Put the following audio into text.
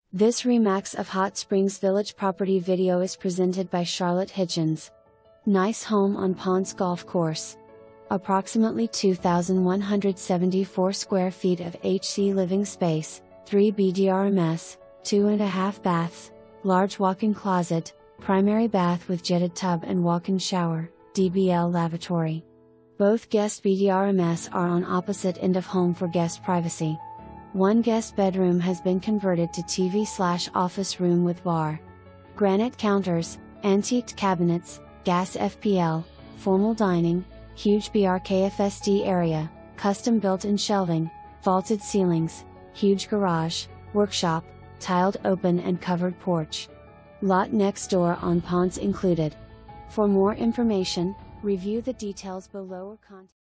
This Remax of Hot Springs Village property video is presented by Charlotte Hitchens. Nice home on Ponce Golf Course. Approximately 2,174 square feet of HC living space, 3 BDRMS, 2.5 baths, large walk-in closet, primary bath with jetted tub and walk-in shower, DBL lavatory. Both guest BDRMS are on opposite end of home for guest privacy. One guest bedroom has been converted to TV/office room with bar. Granite counters, antiqued cabinets, gas FPL, formal dining, huge BRKFSD area, custom built-in shelving, vaulted ceilings, huge garage, workshop, tiled open and covered porch. Lot next door on Ponce included. For more information, review the details below or contact